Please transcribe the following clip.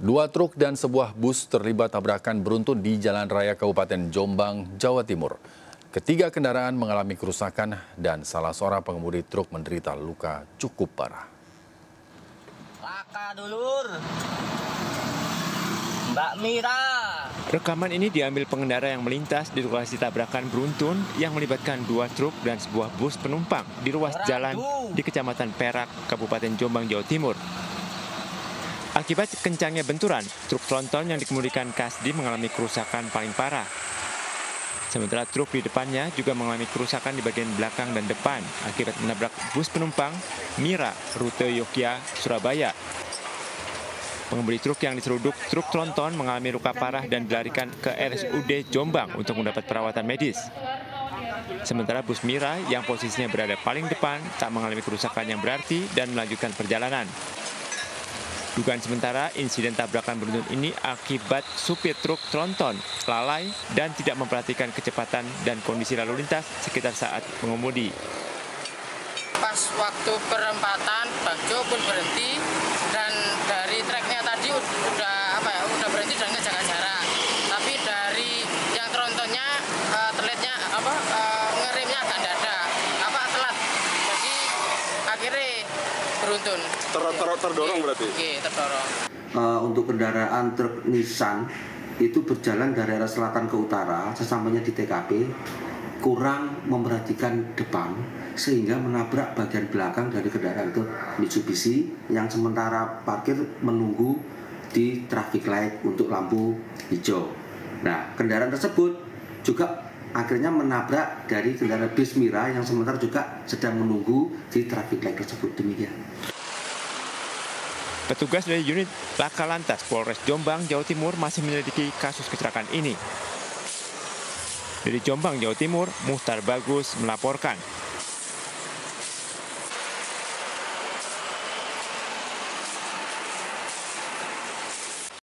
Dua truk dan sebuah bus terlibat tabrakan beruntun di Jalan Raya Kabupaten Jombang, Jawa Timur. Ketiga kendaraan mengalami kerusakan dan salah seorang pengemudi truk menderita luka cukup parah. Laka dulur, Mbak Mira. Rekaman ini diambil pengendara yang melintas di lokasi tabrakan beruntun yang melibatkan dua truk dan sebuah bus penumpang di ruas jalan di Kecamatan Perak, Kabupaten Jombang, Jawa Timur. Akibat kencangnya benturan, truk tronton yang dikemudikan Kasdi mengalami kerusakan paling parah. Sementara truk di depannya juga mengalami kerusakan di bagian belakang dan depan akibat menabrak bus penumpang Mira, rute Yogyakarta, Surabaya. Pengemudi truk yang diseruduk truk tronton mengalami luka parah dan dilarikan ke RSUD Jombang untuk mendapat perawatan medis. Sementara bus Mira yang posisinya berada paling depan tak mengalami kerusakan yang berarti dan melanjutkan perjalanan. Dugaan sementara, insiden tabrakan beruntun ini akibat supir truk tronton lalai dan tidak memperhatikan kecepatan dan kondisi lalu lintas sekitar saat mengemudi. Pas waktu perempatan, Bagjo pun berhenti dan dari treknya tadi udah berhenti dan ngejaga jarak. Tapi dari yang trontonnya terlihatnya ngeremnya agak dadak, telat. Jadi akhirnya beruntun. Terdorong berarti? Oke, terdorong. Untuk kendaraan truk Nissan itu berjalan dari arah selatan ke utara, sesampainya di TKP kurang memperhatikan depan sehingga menabrak bagian belakang dari kendaraan itu Mitsubishi yang sementara parkir menunggu di traffic light untuk lampu hijau. Nah, kendaraan tersebut juga akhirnya menabrak dari kendaraan bis Mira yang sementara juga sedang menunggu di traffic light tersebut. Demikian. Petugas dari unit Laka Lantas Polres Jombang, Jawa Timur masih menyelidiki kasus kecelakaan ini. Dari Jombang, Jawa Timur, Muhtar Bagus melaporkan.